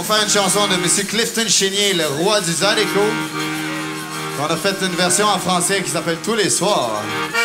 faire une chanson de M. Clifton Chenier, le roi du Zydeco. On a fait une version en français qui s'appelle Tous les soirs.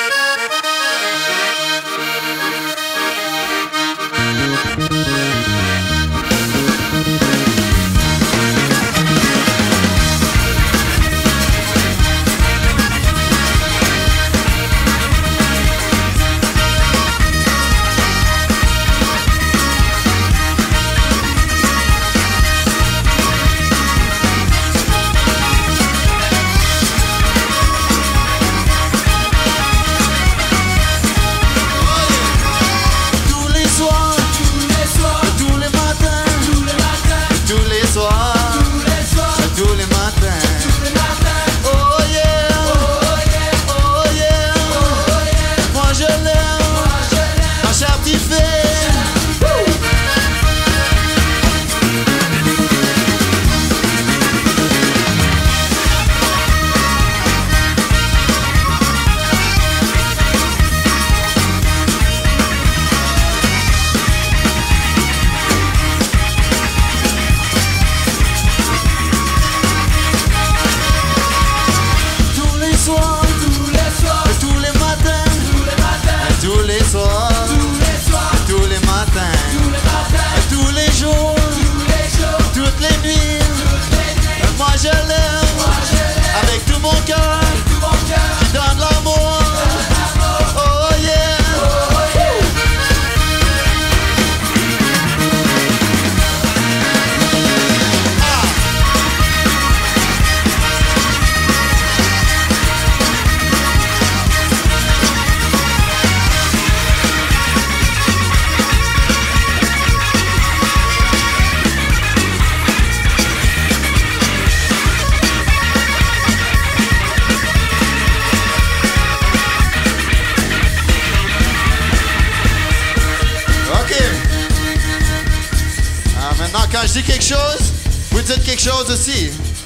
Quand je dis quelque chose, vous dites quelque chose aussi.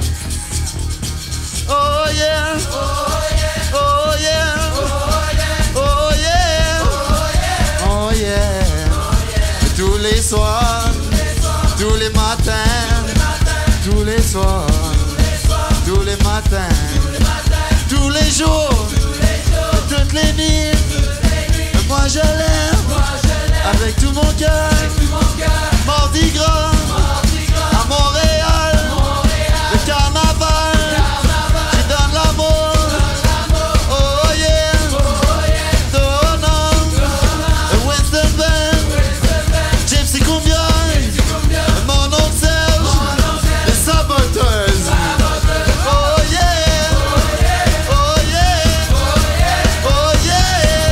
Oh yeah, oh yeah, oh yeah, oh yeah. Tous les soirs, tous les matins, tous les soirs, tous les matins, tous les jours, toutes les nuits. Moi je l'aime avec tout mon cœur. Mardi Gras. À Montréal, le carnaval, qui donne l'amour. Oh yeah, Donald, Winston Ben, Gypsy Cumbia, mon oncle Serge, les saboteuses. Oh yeah, oh yeah, oh yeah,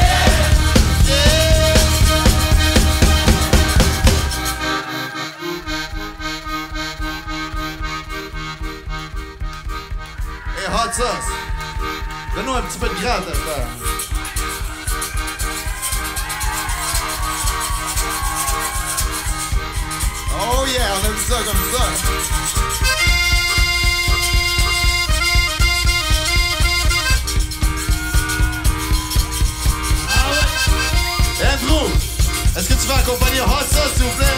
yeah. Hot sauce. Donne-nous un petit peu de gratte à faire. Oh yeah, on aime ça comme ça. Andrew, est-ce que tu veux accompagner Hot Sauce, s'il vous plaît?